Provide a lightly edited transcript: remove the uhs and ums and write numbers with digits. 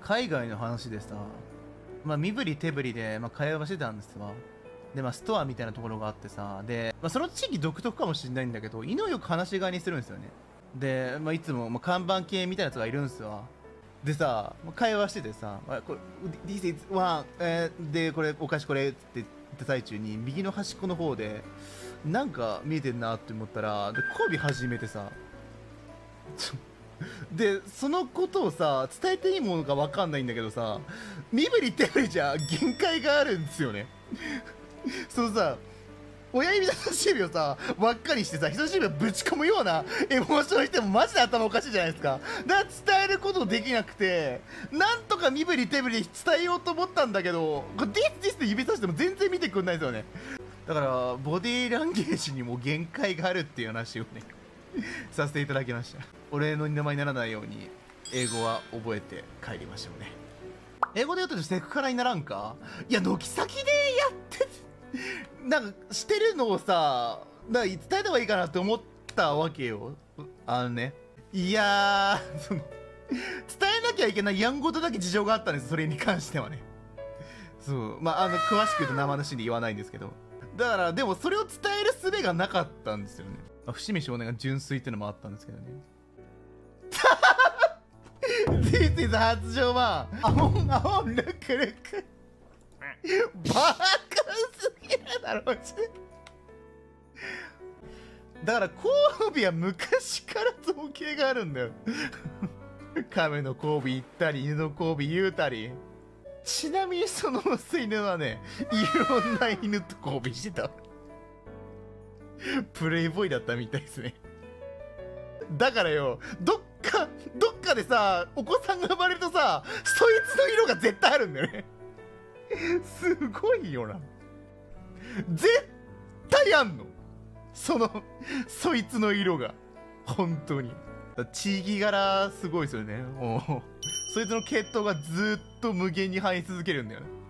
海外の話でさ、身振り手振りで、会話してたんですわ。で、ストアみたいなところがあってさ、で、その地域独特かもしれないんだけど、犬をよく話し飼いにするんですよね。で、いつも、看板系みたいなやつがいるんですわ。でさ、会話しててさ、これ、This is one、で、これ、お菓子これって言った最中に、右の端っこの方で、なんか見えてんなって思ったら、で、交尾始めてさ、で、そのことをさ、伝えていいものかわかんないんだけどさ、身振り手振りじゃ限界があるんですよね。そのさ、親指と人差し指をさ、輪っかにしてさ、人差し指をぶち込むようなエモーションしてもマジで頭おかしいじゃないですか。だから伝えることできなくて、なんとか身振り手振り伝えようと思ったんだけど、これディスって指さしても全然見てくんないですよね。だから、ボディーランゲージにも限界があるっていう話をね、させていただきました。俺の名前にならないように、英語は覚えて帰りましょうね。英語で言うとセクハラにならんか？いや、軒先でやってなんかしてるのをさ、伝えた方がいいかなって思ったわけよ。いやー、伝えなきゃいけないやんごとだけ事情があったんです、それに関してはね。そう、詳しく言うと生話で言わないんですけど。だから、でもそれを伝える術がなかったんですよね。伏見少年が純粋ってのもあったんですけどね。This is 発情は、ルクルク。バカすぎるだろうし。だから交尾は昔から造形があるんだよ。亀の交尾言ったり、犬の交尾言うたり。ちなみにそのオス犬はね、いろんな犬と交尾してた。プレイボーイだったみたいですね。だからよ、どっかでさ、お子さんが生まれるとさ、そいつの色が絶対あるんだよね。すごいよな。絶対あんの。そいつの色が。本当に。地域柄すごいですよね。そいつの血統がずっと無限に生え続けるんだよね。